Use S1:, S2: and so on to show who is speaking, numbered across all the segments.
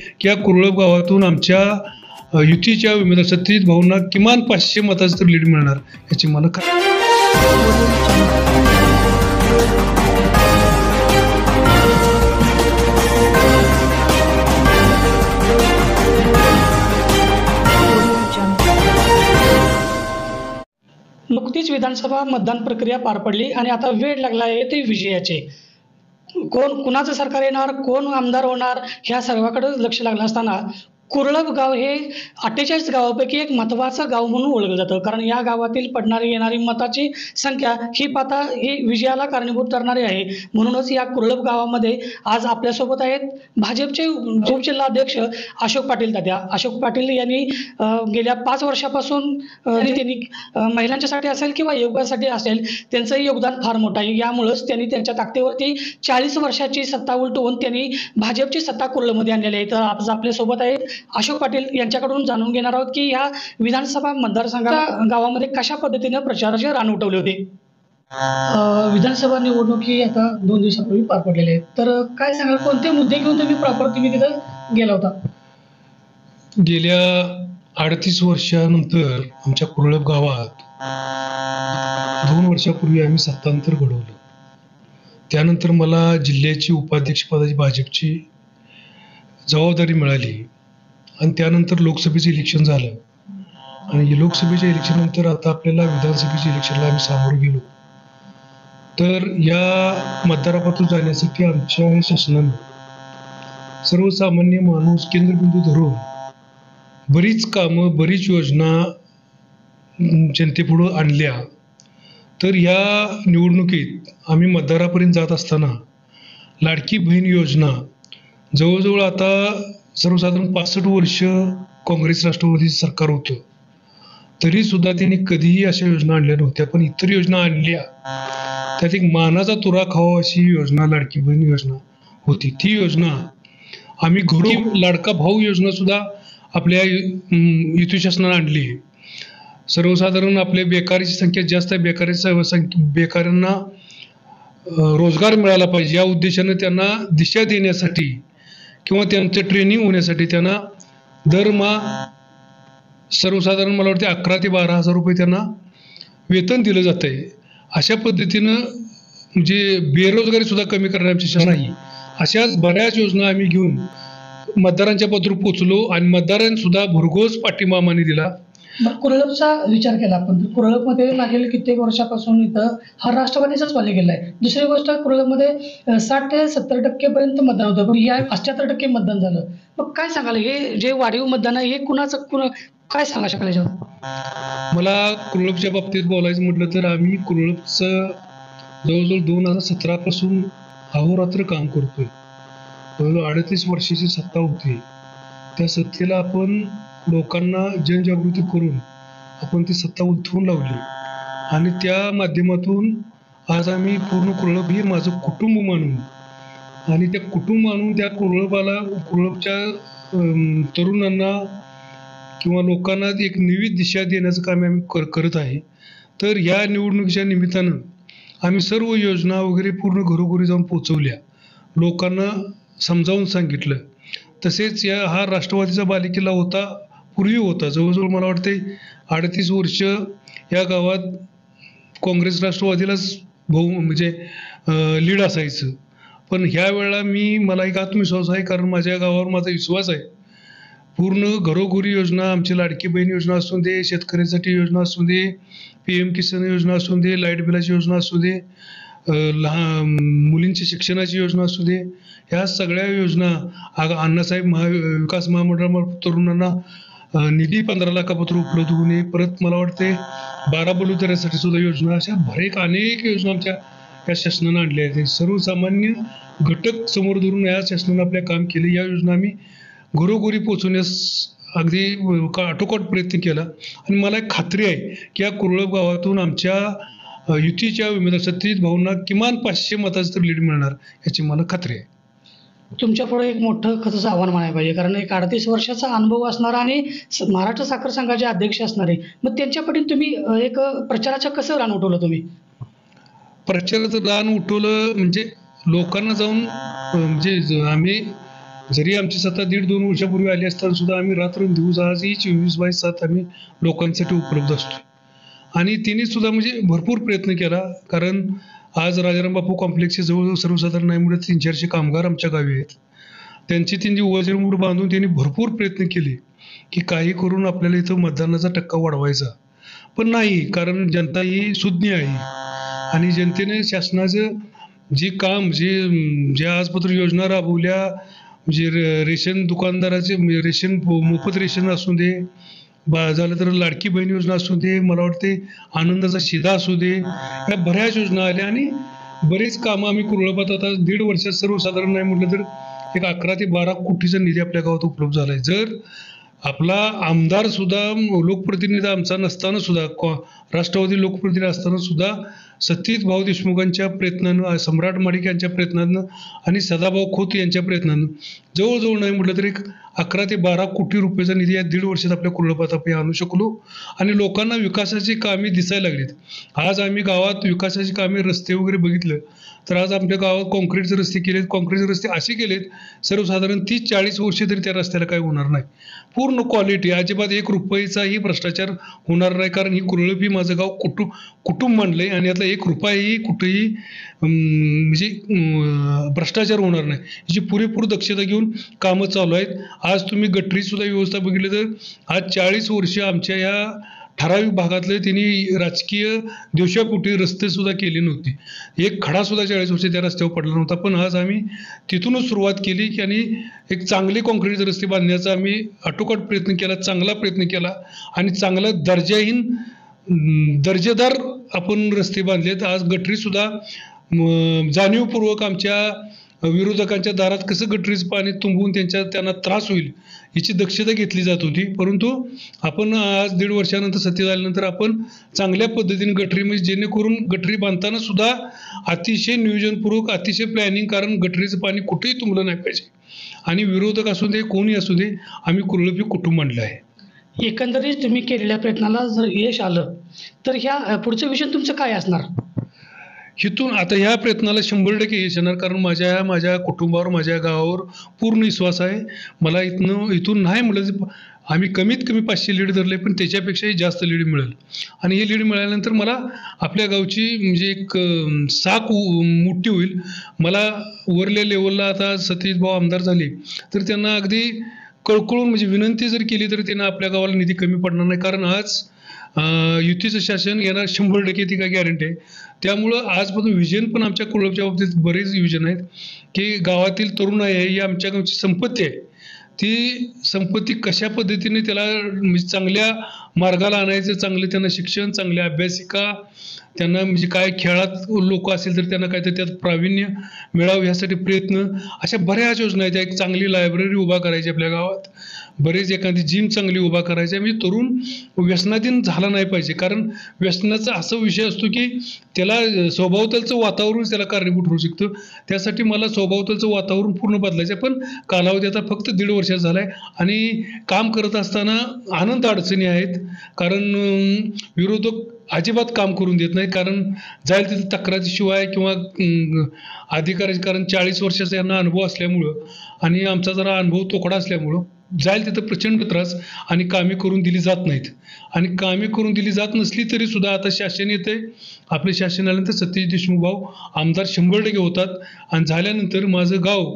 S1: की या कुरळप गावातून आमच्या युतीच्या उमेदवार सत्यजित भाऊंना किमान 500 मताचं तर लीड मिळणार याची मला
S2: नुकतीच विधानसभा मतदान प्रक्रिया पार पडली आणि आता वेळ लागला आहे ते विजयाचे. कुणाचं सरकार येणार, कोण आमदार होणार ह्या सर्वाकडे लक्ष लागलं असताना कुरळप गाव हे 48 गावापैकी एक महत्त्वाचं गाव म्हणून ओळखलं जातं. कारण या गावातील येणारी मताची संख्या ही पाहता ही विजयाला कारणीभूत ठरणारी आहे. म्हणूनच या कुरळप गावामध्ये आज आपल्यासोबत आहेत भाजपचे उपजिल्हाध्यक्ष अशोक पाटील तात्या. अशोक पाटील यांनी गेल्या 5 वर्षापासून त्यांनी महिलांच्यासाठी असेल किंवा युवकांसाठी असेल त्यांचं योगदान फार मोठं आहे. यामुळेच त्यांनी त्यांच्या ताकदीवरती 40 वर्षाची सत्ता उलटवून त्यांनी भाजपची सत्ता कुरळमध्ये आणलेली आहे. तर आज आपल्यासोबत आहेत अशोक पाटील यांच्याकडून जाणून घेणार आहोत की या विधानसभा मतदारसंघात गावामध्ये कशा पद्धतीने प्रचाराचे रान उठवले होते. विधानसभा निवडणुकी आता 2 दिवसापूर्वी पार पडलेले आहेत. तर काय सांगाल, कोणते मुद्दे घेऊन तुम्ही तिथं गेला होता?
S1: गेल्या 38 वर्षानंतर आमच्या कुरळप गावात 2 वर्षापूर्वी आम्ही सत्तांतर घडवलं. त्यानंतर मला जिल्ह्याची उपाध्यक्षपदाची भाजपची जबाबदारी मिळाली आणि त्यानंतर लोकसभेचं इलेक्शन झालं आणि लोकसभेच्या इलेक्शननंतर आता आपल्याला विधानसभेच्या इलेक्शनला आम्ही सामोरं गेलो. तर या मतदारापासून जाण्यासाठी आमच्या शासनानं सर्वसामान्य माणूस केंद्रबिंदू धरून बरीच कामं, बरीच योजना जनतेपुढं आणल्या. तर या निवडणुकीत आम्ही मतदारापर्यंत जात असताना लाडकी बहीण योजना जवळजवळ आता सर्वसाधारण 65 वर्ष काँग्रेस राष्ट्रवादीचं सरकार होतं, तरीसुद्धा त्यांनी कधीही अशा योजना आणल्या नव्हत्या. पण इतर योजना आणल्या, त्यात एक मानाचा तुरा खावा अशी योजना लाडकी बहीण योजना होती. ती योजना आम्ही लाडका भाऊ योजना सुद्धा आपल्या युती शासनानं आणली. सर्वसाधारण आपल्या बेकारीची संख्या जास्त आहे, बेकारांना रोजगार मिळाला पाहिजे या उद्देशाने त्यांना दिशा देण्यासाठी किंवा त्यांचं ट्रेनिंग होण्यासाठी त्यांना दरमहा सर्वसाधारण मला वाटते 11 ते 12 हजार रुपये त्यांना वेतन दिलं जात आहे. अशा पद्धतीनं म्हणजे बेरोजगारी सुद्धा कमी करण्याची आमची शासन आहे. अशाच बऱ्याच योजना आम्ही घेऊन मतदारांच्या पत्र पोचलो आणि मतदारांसुद्धा भरघोस पाठिंबा आम्हाला दिला.
S2: कुरळपचा विचार केला आपण तर कुरळपमध्ये मागील कित्येक वर्षापासून इथं हा राष्ट्रवादीचाच वाले गेला आहे. दुसरी गोष्ट, कुरळपमध्ये 60 ते 70% पर्यंत मतदान होतं, पण या 78% मतदान झालं. मग काय सांगाल, हे जे वाढीव मतदान आहे हे काय सांगा शकाल याच्यावर?
S1: मला कुरळपच्या बाबतीत बोलायचं म्हटलं तर आम्ही कुरळपचं जवळजवळ 2017 पासून अहोरात्र काम करतोय. जवळजवळ 38 वर्षाची सत्ता होती. त्या सत्तेला आपण लोकांना जनजागृती करून आपण ती सत्ता उलथवून लावली आणि त्या माध्यमातून आज आम्ही पूर्ण कुरळप हे माझं कुटुंब मानून आणि त्या कुटुंब मानून त्या कुरळपच्या तरुणांना किंवा लोकांना एक नवी दिशा देण्याचं काम आम्ही करत आहे. तर या निवडणुकीच्या निमित्तानं आम्ही सर्व योजना वगैरे पूर्ण घरोघरी जाऊन पोचवल्या, लोकांना समजावून सांगितलं. तसेच हा राष्ट्रवादीचा बालेकिल्ला होता, पूर्वी होता. जवळजवळ मला वाटते 38 वर्ष या गावात काँग्रेस राष्ट्रवादीलाच म्हणजे लीड असायचं. पण ह्या वेळेला मला एक आत्मविश्वास आहे, कारण माझ्या गावावर माझा विश्वास आहे. पूर्ण घरोघरी योजना, आमची लाडकी बहीण योजना असू दे, शेतकऱ्यांसाठी योजना असू दे, PM किसान योजना असू दे, लाईट बिलाची योजना असू दे, लहान मुलींच्या शिक्षणाची योजना असू दे, ह्या सगळ्या योजना अण्णासाहेब विकास महामंडळामार्फत तरुणांना निधी 15 लाखापत्र उपलब्ध होणे, परत मला वाटते 12 बलुतेऱ्यासाठी सुद्धा योजना, अशा अनेक योजना आमच्या या शासनानं आणल्या आहेत. सर्वसामान्य घटक समोर धरून या शासनानं आपल्या काम केले. या योजना आम्ही घरोघरी पोचवण्यास अगदी आटोकाट प्रयत्न केला आणि मला एक खात्री आहे की या कुरळप गावातून आमच्या युतीच्या उमेदवार सत्यजित भाऊंना किमान 500 मताचं तर लीड मिळणार याची मला खात्री आहे.
S2: तुमच्या पुढे एक मोठं खर्चाचं आव्हान म्हणायला पाहिजे, कारण एक 38 वर्षाचा अनुभव असणारा आणि महाराष्ट्र साखर संघाचे अध्यक्ष असणारे, मग त्यांच्याकडून तुम्ही एक प्रचाराचं कसं रान उठवलं? तुम्ही
S1: प्रचाराचं रान उठवलं म्हणजे लोकांना जाऊन म्हणजे आम्ही जरी आमची सत्ता 1.5-2 वर्षापूर्वी आली असताना सुद्धा आम्ही रात्रंदिवस आजही 24/7 आम्ही लोकांसाठी उपलब्ध असतो आणि तिने सुद्धा म्हणजे भरपूर प्रयत्न केला. कारण आज राजाराम बापू कॉम्प्लेक्सचे जवळजवळ सर्वसाधारण नाही म्हणजे 300-400 कामगार आमच्या गावी आहेत. त्यांची वजनमूठ बांधून त्यांनी भरपूर प्रयत्न केले की काही करून आपल्याला इथं मतदानाचा टक्का वाढवायचा. पण नाही, कारण जनता ही सुज्ञ आहे आणि जनतेने शासनाचं जे काम ज्या आजपत्र योजना राबवल्या, म्हणजे रेशन दुकानदाराचे रेशन मोफत रेशन असू दे, झालं तर लाडकी बहीण योजना असू दे, मला वाटते आनंदाचा शिधा असू दे, या बऱ्याच योजना आल्या आणि बरेच कामं आम्ही कुरळपात आता 1.5 वर्षात सर्वसाधारण नाही म्हटलं तर एक 11 ते 12 कोटीचा निधी आपल्या गावात उपलब्ध झालाय. जर आपला आमदार सुद्धा लोकप्रतिनिधी आमचा नसताना सुद्धा राष्ट्रवादी लोकप्रतिनिधी असताना सुद्धा सतीश भाऊ देशमुखांच्या प्रयत्नानं, सम्राट माडिक यांच्या प्रयत्नानं आणि सदाभाऊ खोत यांच्या प्रयत्नानं जवळजवळ नाही म्हटलं तर एक 11 ते 12 कोटी रुपयाचा निधी या 1.5 वर्षात आपल्या कुरळपात आपण आणू शकलो आणि लोकांना विकासाची कामे दिसायला लागलीत. आज आम्ही गावात विकासाची कामे, रस्ते वगैरे बघितलं तर आज आमच्या गावात काँक्रीटचे रस्ते केलेत. काँक्रीटचे रस्ते असे केलेत सर्वसाधारण 30-40 वर्षे तरी त्या रस्त्याला काही होणार नाही. पूर्ण क्वालिटी, अजिबात 1 रुपयाचाही भ्रष्टाचार होणार नाही. कारण ही कुरळप ही माझं गाव कुटुंब मानलंय आणि यातला 1 रुपयाही कुठेही म्हणजे भ्रष्टाचार होणार नाही. याची पुरेपूर दक्षता घेऊन कामं चालू आहेत. आज तुम्ही गटरी सुद्धा व्यवस्था बघितली तर आज 40 वर्ष आमच्या या ठराविक भागातले त्यांनी राजकीय दिवसापोटी रस्ते सुद्धा केले नव्हते. एक खडा सुद्धा 40 वर्ष त्या रस्त्यावर पडला नव्हता. पण आज आम्ही तिथूनच सुरुवात केली की आणि एक चांगले काँक्रीटचे रस्ते बांधण्याचा आम्ही आटोकाट प्रयत्न केला, चांगला प्रयत्न केला आणि चांगला दर्जेदार आपण रस्ते बांधलेत. आज गटरी सुद्धा जाणीवपूर्वक आमच्या विरोधकांच्या दारात कसं गटरीचं पाणी तुंबवून त्यांना त्रास होईल याची दक्षता घेतली जात होती. परंतु आपण आज 1.5 वर्षानंतर सत्तेत आल्यानंतर आपण चांगल्या पद्धतीने गटरी, म्हणजे जेणेकरून गटरी बांधताना सुद्धा अतिशय नियोजनपूर्वक, अतिशय प्लॅनिंग, कारण गटरीचं पाणी कुठेही तुंबलं नाही पाहिजे आणि विरोधक असू दे, कोणी असू दे, आम्ही कुरळपी कुटुंब मांडलं आहे.
S2: एकंदरीत तुम्ही केलेल्या प्रयत्नाला जर यश आलं तर ह्या पुढचं विषय तुमचं काय असणार?
S1: इथून आता ह्या प्रयत्नाला 100% यश येणार, कारण माझ्या कुटुंबावर, माझ्या गावावर पूर्ण विश्वास आहे. मला इथून नाही म्हटलं, आम्ही कमीत कमी 500 लीड धरले, पण त्याच्यापेक्षाही जास्त लीड मिळेल आणि हे लीड मिळाल्यानंतर मला आपल्या गावची म्हणजे एक साख मोठी होईल. मला वरल्या लेवलला आता सतीश भाऊ आमदार झाले तर त्यांना अगदी कळकळून म्हणजे विनंती जर केली तर त्यांना आपल्या गावाला निधी कमी पडणार नाही. कारण आज युतीचं शासन येणार 100%, ती काय गॅरंटी आहे. त्यामुळं आजपासून विजन पण आमच्या कुरळपच्या बाबतीत बरेच विजन आहेत की गावातील तरुण आहे ही आमच्या गावची संपत्ती आहे. ती संपत्ती कशा पद्धतीने त्याला म्हणजे चांगल्या मार्गाला आणायचं, चांगलं त्यांना शिक्षण, चांगल्या अभ्यासिका, त्यांना म्हणजे काय खेळात लोक असेल तर त्यांना काय तर त्यात प्रावीण्य मिळावं यासाठी प्रयत्न, अशा बऱ्याच योजना आहेत. एक चांगली लायब्ररी उभा करायची आपल्या गावात, बरेच एखादी जिम चांगली उभा करायची. म्हणजे तरुण व्यसनाधीन झाला नाही पाहिजे, कारण व्यसनाचा असा विषय असतो की त्याला स्वभावतलचं वातावरण त्याला कारणीभूत होऊ शकतं. त्यासाठी मला स्वभावतलचं वातावरण पूर्ण बदलायचं आहे. पण कालावधी आता फक्त 1.5 वर्षाचा झाला आहे आणि काम करत असताना अनंत अडचणी आहेत. कारण विरोधक अजिबात काम करून देत नाही, कारण जाईल तिथे तक्रारीशिवाय किंवा अधिकाराची, कारण 40 वर्षाचा यांना अनुभव असल्यामुळं आणि आमचा जरा अनुभव तोकडा असल्यामुळं जाईल तिथं प्रचंड त्रास आणि कामे करून दिली जात नाहीत. आणि कामे करून दिली जात नसली तरी सुद्धा आता शासन येते, आपले शासन आल्यानंतर सतीश देशमुख भाऊ आमदार 100% होतात आणि झाल्यानंतर माझं गाव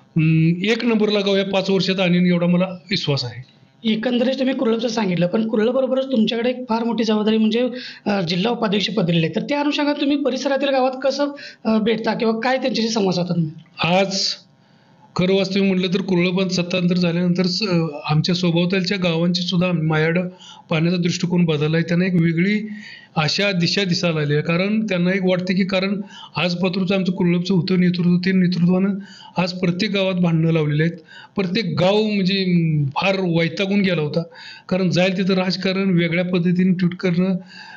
S1: 1 नंबरला गाव या 5 वर्षात आणीन एवढा मला विश्वास आहे.
S2: एकंदरीत तुम्ही कुरळपचं सांगितलं, पण कुरळबरोबरच तुमच्याकडे एक फार मोठी जबाबदारी म्हणजे जिल्हा उपाध्यक्ष पद दिलेले आहे. तर त्या अनुषंगाने तुम्ही परिसरातील गावात कसं भेटता किंवा काय त्यांच्याशी संवाद साधता तुम्ही?
S1: आज खरं वास्तव म्हटलं तर कुरळपात सत्तांतर झाल्यानंतर आमच्या सोबतच्या गावांची सुद्धा माझ्याकडं पाहण्याचा दृष्टिकोन बदलला आहे. त्यांना एक वेगळी आशा दिसायला लागली आहे. कारण त्यांना एक वाटते की कारण आज पत्रचं आमचं कुरळपचं होतं नेतृत्व, ते नेतृत्वानं आज प्रत्येक गावात भांडणं लावलेली आहेत. प्रत्येक गाव म्हणजे फार वैतागून गेला होता, कारण जाईल तिथं राजकारण वेगळ्या पद्धतीने ट्विट करणं,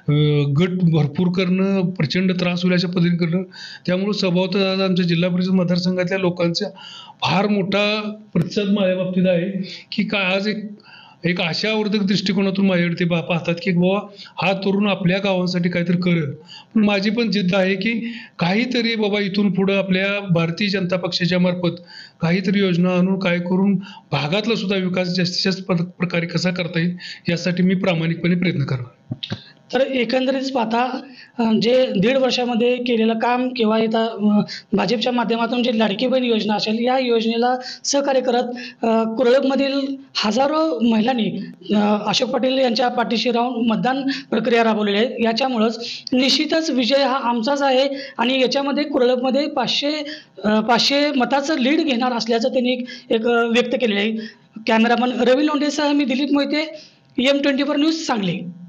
S1: गट भरपूर करणं, प्रचंड त्रास होईल अशा पद्धतीने करणं. त्यामुळं स्वभावतः आज आमच्या जिल्हा परिषद मतदारसंघातल्या लोकांचा फार मोठा प्रतिसाद माझ्या बाबतीत आहे की काय आज एक एक आशावर्धक दृष्टिकोनातून माझ्याकडे ते पाहतात की बाबा हा तरुण आपल्या गावांसाठी काहीतरी करेल. पण माझी पण जिद्द आहे की काहीतरी बाबा इथून पुढं आपल्या भारतीय जनता पक्षाच्या मार्फत काहीतरी योजना आणून काय करून भागातला सुद्धा विकास जास्तीत जास्त प्रकारे कसा करता येईल यासाठी मी प्रामाणिकपणे प्रयत्न करणार.
S2: तर एकंदरीत पाहता जे 1.5 वर्षामध्ये केलेलं काम किंवा इथं भाजपच्या माध्यमातून जी लाडकी बहीण योजना असेल या योजनेला सहकार्य करत कुरळपमधील हजारो महिलांनी अशोक पाटील यांच्या पाठीशी राहून मतदान प्रक्रिया राबवलेली आहे. याच्यामुळंच निश्चितच विजय हा आमचाच आहे आणि याच्यामध्ये कुरळपमध्ये 500 मताचं लीड घेणार असल्याचं त्यांनी एक व्यक्त केलेलं आहे. कॅमेरामन रवी लोंढेसह मी दिलीप मोहिते, M24 न्यूज सांगली.